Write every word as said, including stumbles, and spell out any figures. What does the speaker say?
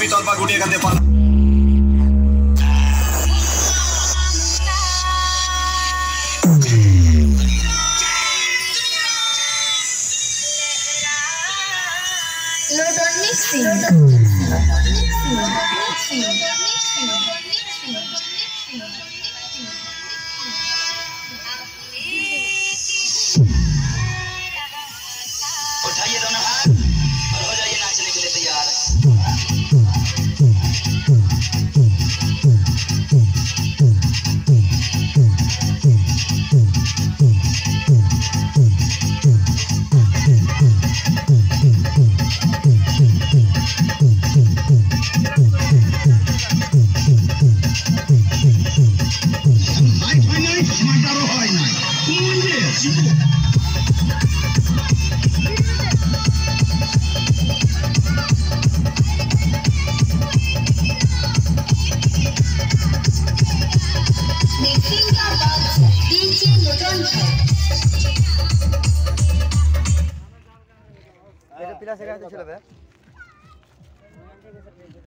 পিতল পা গুটিয়ে খাতে পালা Lord only sing. उठाइए दोनों हाथ और हो जाइए नाचने के लिए तैयार। पिला से ছিল